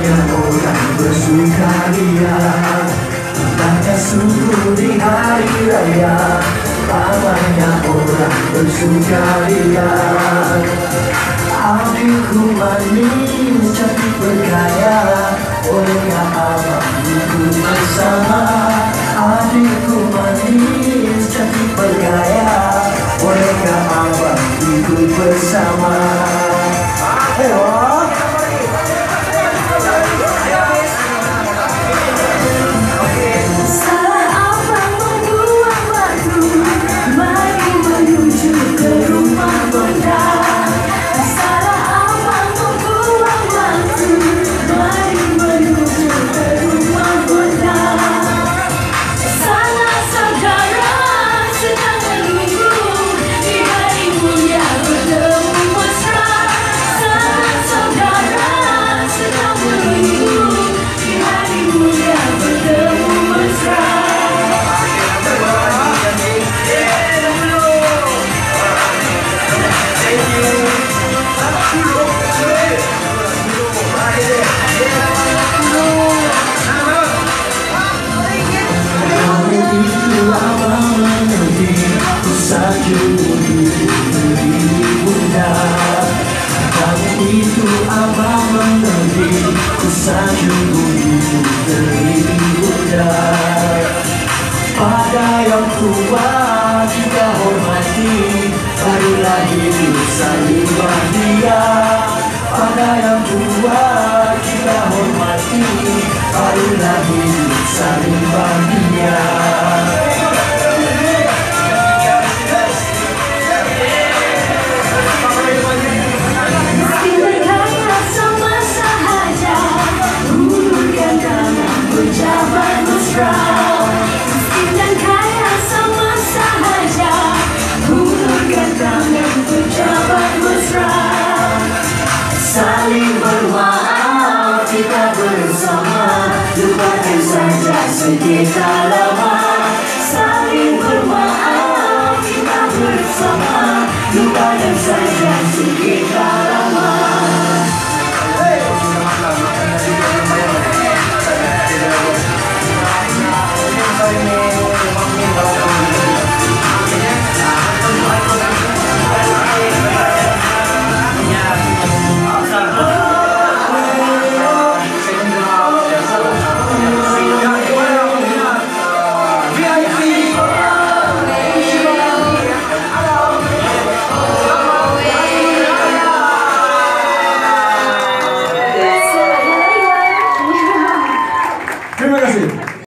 banyak orang bersukaria, tanya suku di hari raya. Banyak orang bersukaria. Adikku manis cantik bergaya, bolehkah abang ikut bersama? Adikku manis cantik bergaya, bolehkah abang ikut bersama? Itu abang mengerti, ku sanjung begitu terlebih muda. Pada yang tua kita hormati, barulah hidup saling bahagia. Pada yang tua kita hormati, barulah hidup saling bahagia. Saling bermaaf kita bersama, lupakan saja sekitar lama. Saling bermaaf kita bersama, lupakan saja sekitar